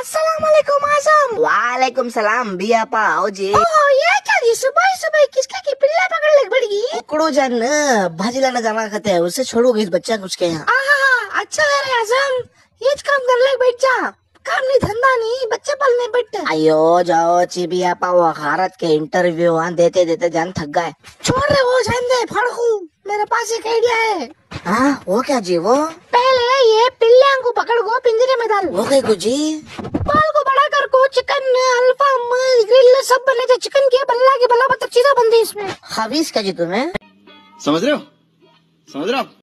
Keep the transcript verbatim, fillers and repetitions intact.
अस्सलाम वालेकुम आजम। वालेकुम सलाम बिया पाओ जी। ओह ये क्या जी, सुबह सुबह किसका की पिल्ला पकड़ लग पड़ेगी। कुकड़ो जान भाजी लाना जाना खाते हैं, उसे छोड़ोगे इस बच्चा कुछ के यहाँ। आहा अच्छा है आजम, ये काम कर ले, बैठ जा, काम नहीं धंधा नहीं, बच्चे पलने बैठ। अयो जाओ चिबिया पाओ भारत के इंटरव्यू वहाँ देते देते जान थक गए। छोड़ रहे वो दे फड़कू, मेरे पास एक आइडिया है। हाँ वो क्या जी? वो पहले ये पिल्ला को पकड़ को पिंजरे में डाल। वो कहीं को जी? बाल को बड़ा कर को चिकन अल्फाम ग्रिल सब बने थे, चिकन की बल्ला की बल्ला मतलब चीजें बनती इसमें। खबीस का जी तुम्हें समझ रहे हो समझ रहे हो